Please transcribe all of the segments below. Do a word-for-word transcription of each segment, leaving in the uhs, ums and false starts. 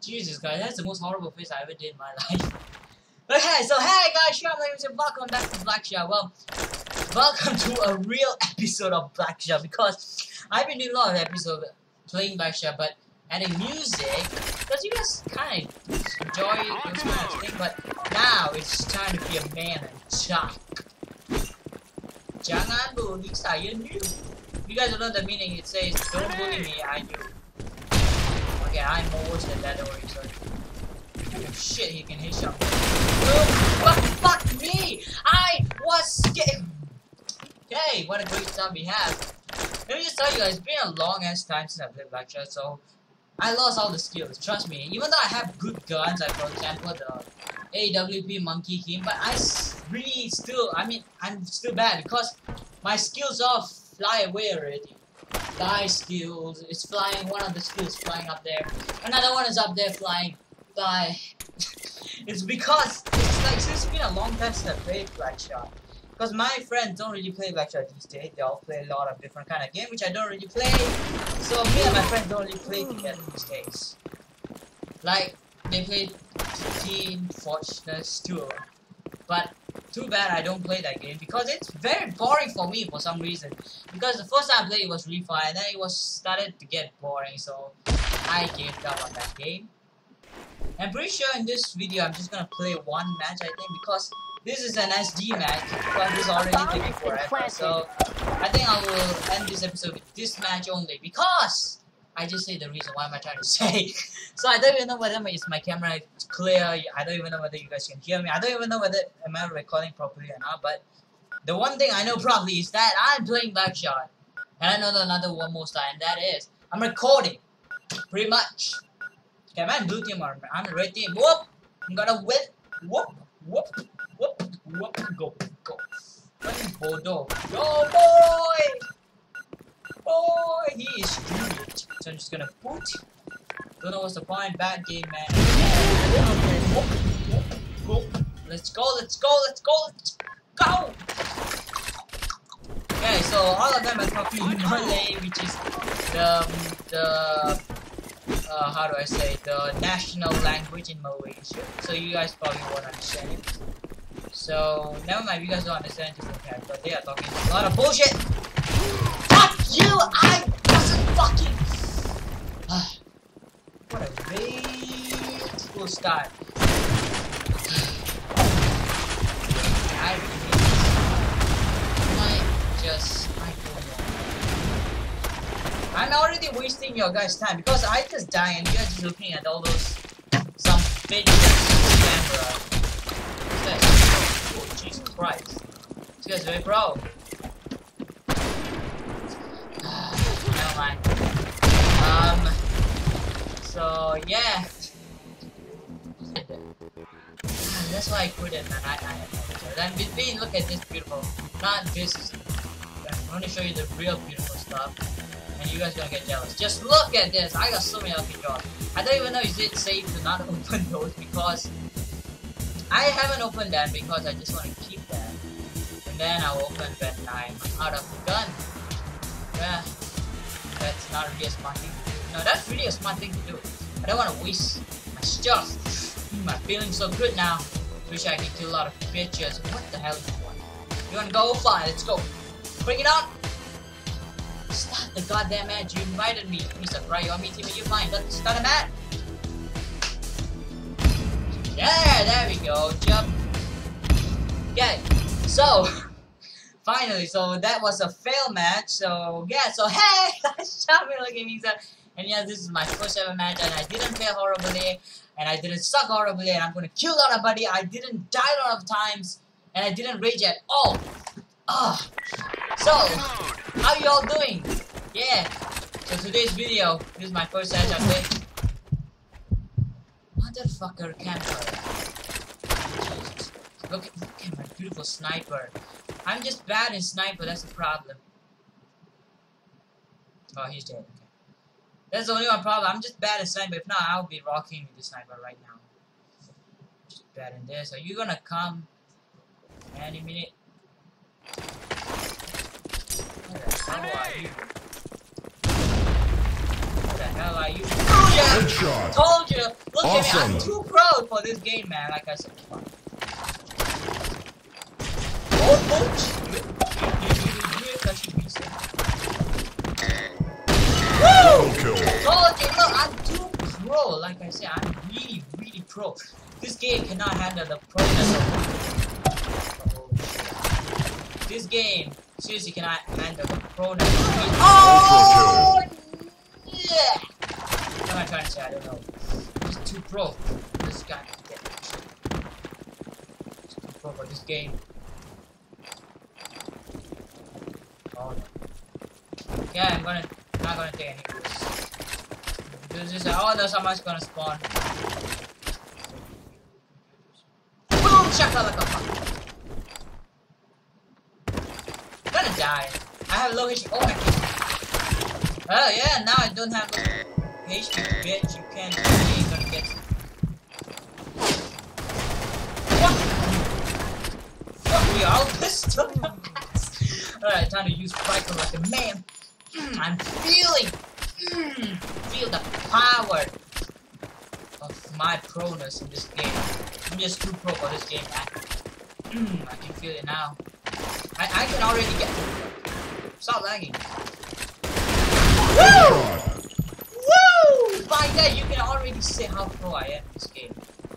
Jesus guys, that's the most horrible face I ever did in my life. But hey, so hey guys, Shop Ladies and welcome back to Blackshot. Well, welcome to a real episode of Blackshot because I've been doing a lot of episodes playing Blackshot but adding music because you guys kind of enjoy those kind of thing. But now it's time to be a man and talk. Jangan bully saya new. You guys don't know the meaning. It says don't bully me, I do. Okay, I'm more worse than that, don't worry, sorry. Oh shit, he can hit shot. Oh, fuck, fuck me! I was scared. Okay, what a great time we have. Let me just tell you guys, it's been a long ass time since I played Blackshot, so I lost all the skills, trust me. Even though I have good guns, like for example the A W P Monkey King, but I really still, I mean, I'm still bad because my skills all fly away already. Die skills, it's flying, one of the skills flying up there. Another one is up there flying. Die. It's because, it's like, it's been a long time since I played Blackshot. Because my friends don't really play Blackshot these days. They all play a lot of different kind of games, which I don't really play. So me and my friends don't really play together these days. Like, they play Team Fortress Tour. But too bad I don't play that game because it's very boring for me for some reason. Because the first time I played it was really fun and then it was started to get boring, so I gave up on that game. I'm pretty sure in this video I'm just gonna play one match, I think, because this is an S D match, but this is already taking forever. So I think I will end this episode with this match only because I just say the reason. Why am I trying to say? So I don't even know whether is my camera clear. I don't even know whether you guys can hear me. I don't even know whether am I recording properly or not. But the one thing I know probably is that I'm playing Blackshot, and I know another one more style, and that is I'm recording, pretty much. Okay, I'm in blue team or I'm in red team. Whoop! I'm gonna whip. Whoop! Whoop! Whoop! Whoop! Go! Go! Bordeaux. Go, boy! Boy, he is good. So I'm just gonna boot. Don't know what's the point. Bad game, man. Whoop, whoop, whoop. Let's go, let's go, let's go, let's go! Okay, so all of them are talking in Malay, which is the, the, uh, how do I say, the national language in Malaysia. So you guys probably won't understand it. So, never mind, you guys don't understand it, okay, but they are talking a lot of bullshit! You! I wasn't fucking. What a beautiful start. I really I just I don't know. I'm already wasting your guys' time because I just die and you're just looking at all those some bitches camera. This guy's oh, Jesus Christ. This guy's very pro. Never mind. Um. So yeah. That's why I couldn't, man. I, I, then between, look at this beautiful. Not this. I'm gonna show you the real beautiful stuff, and you guys gonna get jealous. Just look at this. I got so many lucky draws. I don't even know is it safe to not open those because I haven't opened them because I just want to keep them, and then I'll open when I'm out of the gun. Yeah. That's not really a smart thing to do. No, that's really a smart thing to do. I don't want to waste my stuff. Mm, I'm feeling so good now. Wish I could kill a lot of bitches. What the hell do you want? You want to go? Fine, let's go. Bring it on. Start the goddamn match. You invited me. Piece of right. You want me to you fine. Let's start a match. Yeah, there we go. Jump. Okay. So. Finally, so that was a fail match. So yeah, so hey, stop me looking at me. So, and yeah, this is my first ever match, and I didn't fail horribly, and I didn't suck horribly, and I'm gonna kill a lot of buddy. I didn't die a lot of times, and I didn't rage at all. Ah, so how you all doing? Yeah. So today's video, this is my first match I played. Motherfucker camper. Jesus. Look at, look at my beautiful sniper. I'm just bad in sniper, that's the problem. Oh, he's dead, okay. That's the only one problem, I'm just bad in sniper. If not, I'll be rocking with the sniper right now. Just bad in this. Are you gonna come any minute? Where the hell are you? Where the hell are you? Told you! Told you! Look Awesome. at me, I'm too proud for this game, man. Like I said. Oh, oh, shit. That should be safe. Woo! Kill. Told you, look, I'm too pro. Like I said, I'm really, really pro. This game cannot handle the proness of oh, shit. This game seriously cannot handle the proness of oh, yeah. What am I trying to say? I don't know. He's too pro. This guy can get it. He's too pro for this game. Oh no. Okay, I'm gonna not gonna take any risks. Because this oh no, someone's gonna spawn. Boom! Shakalaka. I'm gonna die. I have low H P. Oh my god. Oh yeah, now I don't have low H P, bitch. You can't. You ain't gonna get. Fuck. Fuck you! I'll pistol. Alright, time to use Viper like a man. Mm, I'm feeling, mm, feel the power of my proness in this game. I'm just too pro for this game, man. Mm, I can feel it now. I, I can already get it. Stop lagging. Woo! Woo! By that, you can already see how pro I am in this game.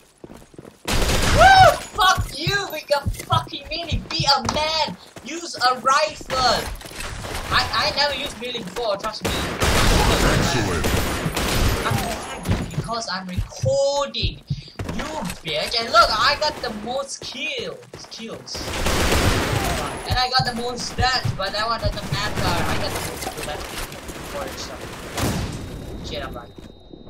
Woo! Fuck you, we got fucking mini. Be a man. Use a rifle. I I never used melee before. Trust me. Excellent. I'm lagging because I'm recording. You bitch. And look, I got the most kills. Kills. And I got the most stats, but that one doesn't matter. I got the most bullet for it. Shit, I'm right.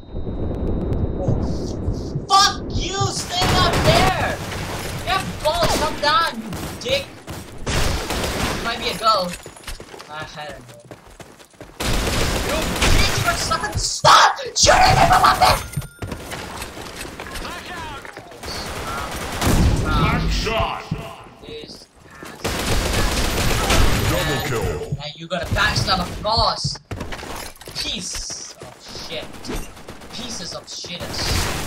Oh. Fuck you! Stay up there! Yeah, balls, come down, you dick! Might be a go. I had it. You bitch for sucking! Stop shooting me from up there! Black shot. This ass. Double kill. Now you got a backstab, of course. Piece of shit. Pieces of shitters.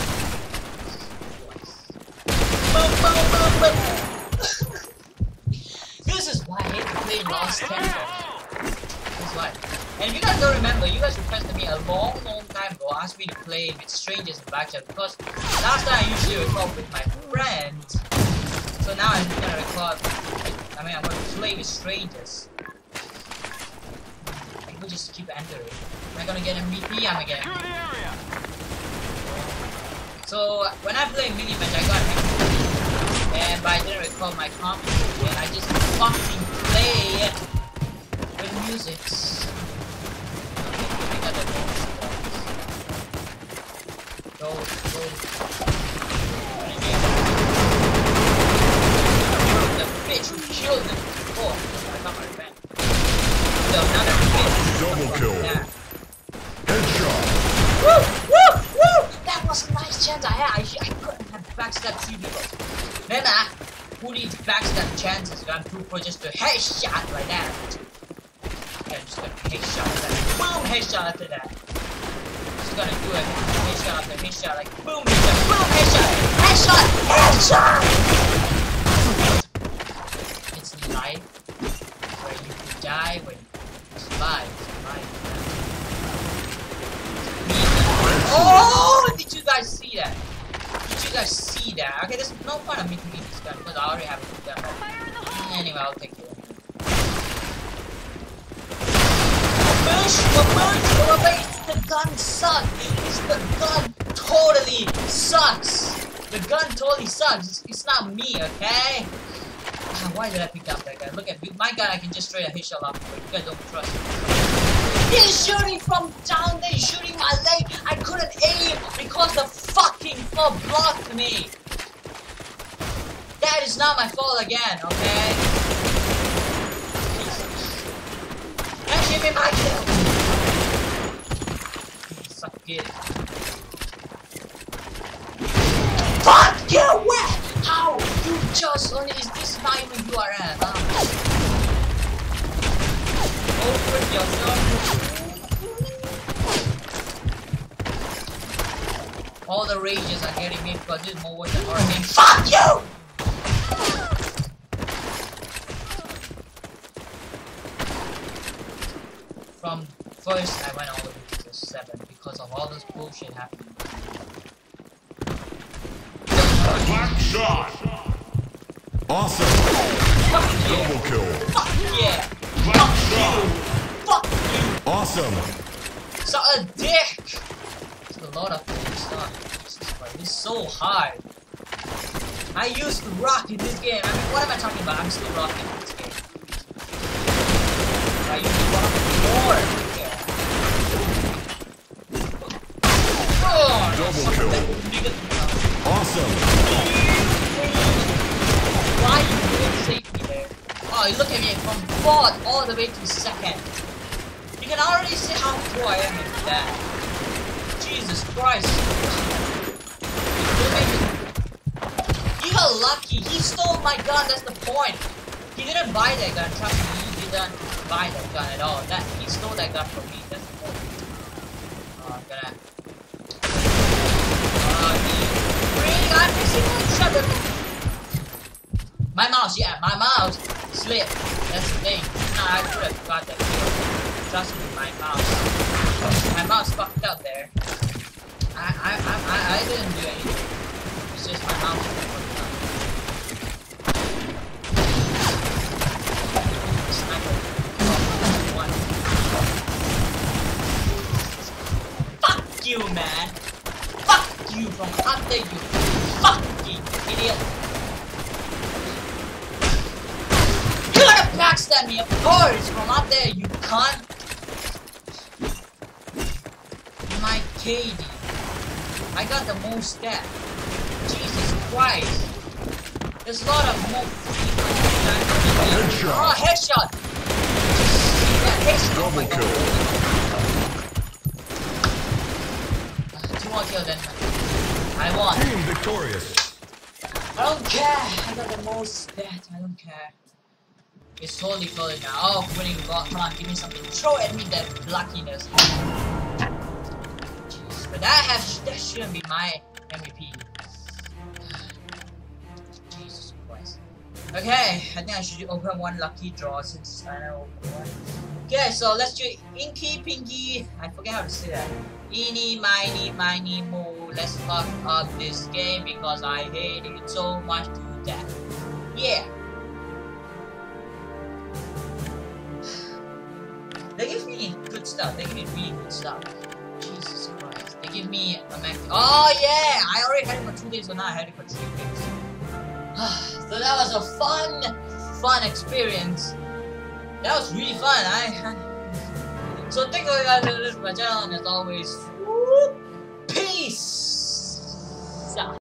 Boom, boom, boom, boom. This is why I hate to play Lost Temple. This is why. And if you guys don't remember, you guys requested me a long, long time ago, asked me to play with strangers in Blackjack because last time I usually record with my friends. So now I'm gonna record. I mean, I'm gonna play with strangers. People just keep entering. Am I gonna get M V P? I'm gonna get M V P. So when I play mini match, I got M V P. And but I didn't record my commentary, and I just fucking play with music. Okay, I got the go, go. The bitch who killed him before. I got my revenge. So another bitch. Double kill. Yeah. Headshot. Woo! Woo! Woo! That was a nice chance I had. I, I couldn't have backstabbed three people. Then I, who needs backstab chances? I'm too pro just to headshot like that. Okay, I'm just gonna headshot that. Boom! Headshot after that. Just gonna do it. Headshot after headshot, like boom! Headshot! Boom! Headshot! Headshot! Headshot! It's life where you can die when you survive. Survive. Oh! Did you guys see that? Did you guys see that? Okay, there's no point of me taking this gun because I already have a good gun. Anyway, I'll take it. Push! Push! The gun sucks! It's the gun totally sucks! The gun totally sucks! It's, it's not me, okay? Ah, why did I pick up that guy? Look at me. My gun, I can just straight a headshot off, but you guys don't trust me. He's shooting from down there, shooting my leg. I couldn't aim because the fucking floor blocked me. That is not my fault again, okay? Can't give me my kill. Suck it. Fuck you! Where? How? You just only is this not even U R L? Huh? Open yourself. Oh all the rages are getting me because this is more worse than horror game. Fuck you! From first, I went all the way to the seven because of all this bullshit happening. Black shot. Awesome. Fuck yeah! Double kill. Fuck yeah! Black Fuck shot. you! Fuck you! Awesome. Suck a dick! It's a lot of things stuff. Jesus Christ, it's so hard. I used to rock in this game. I mean, what am I talking about? I'm still rocking in this game. I used to rock more. Yeah. Oh, Double kill. Awesome. Why you didn't save me there? Oh, you look at me from fourth all the way to second. You can already see how poor I am in that. Jesus Christ. You got lucky. He stole my gun, that's the point. He didn't buy that gun, trust me, he didn't buy that gun at all. That he stole that gun from me, that's the point. Oh, I'm gonna Oh he really I'm missing one shot of my mouse, yeah, my mouse slipped. That's the thing. No, I could have got that kill. Trust me, my mouse. My mouse fucked up there. I I I I, I didn't do anything. It's just my mouse that fucked up. Sniper. Oh, one. Fuck you, man. Fuck you from up there, you fucking idiot. You're gonna backstab me, of course, from up there, you cunt. My K D. I got the most stat. Jesus Christ. There's a lot of more people. Headshot. Oh, headshot. Yeah, headshot. Double kill. Uh, two more kills then. I won. Team victorious. I don't care. I got the most stat. I don't care. It's totally floating now. Oh, winning rock. Come on, give me something. Throw at me that luckiness. Jeez, but that has that shouldn't be my M V P. Jesus Christ. Okay, I think I should open one lucky draw since I don't open one. Okay, so let's do Inky Pinky. I forget how to say that. Eeny, miny, miny, mo. Let's fuck up this game because I hate it so much to death. Yeah. They give me good stuff. They give me really good stuff. Jesus Christ. They give me a Mac. Oh yeah! I already had it for two days, so now I had it for three days. So that was a fun, fun experience. That was really fun. I. So thank you guys for listening to my channel, and as always, peace.